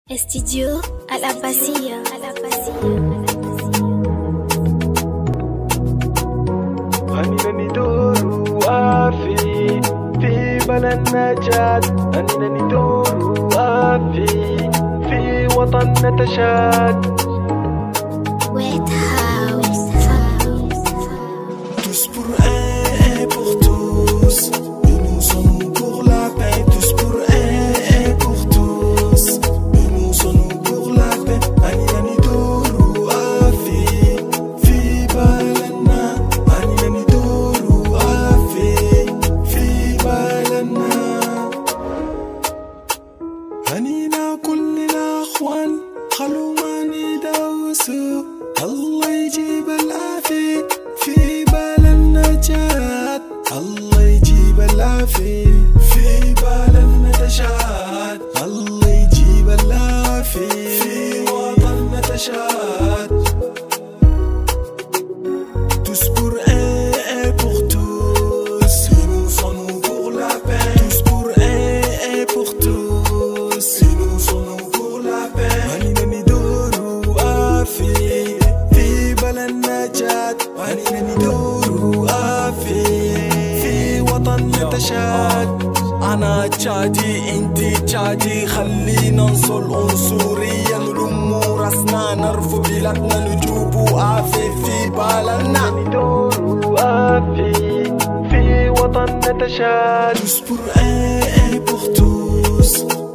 استديو العباسية. أننا ندور وافي في بلد نجاة، أننا ندور وافي في وطن نتشاد. Tous pour un et pour tous, et nous sommes pour la paix. Tous pour un et pour tous, et nous sommes pour la paix. Anina nidoru afi fi balana, anina nidoru afi fi balana. Anina كلنا اخوان، خلوا ما ندوسوا. الله يجيب العافية في الله يجيب العافية في بال النتشاد. الله يجيب العافية في وطن نتشاد. Tous pour un et pour tous, et nous sommes pour la paix. Tous pour un et pour tous, et nous sommes pour la paix. أننا ندور وافي في بال النجاة، أننا ندور في وطن نتشاد. أنا تشادي انتي تشادي، خلينا ننصر عنصريا، نلم راسنا نرفو بلادنا، نجوب وافي في بالنا. ندور وافي في وطن نتشاد. Tous pour un et pour tous.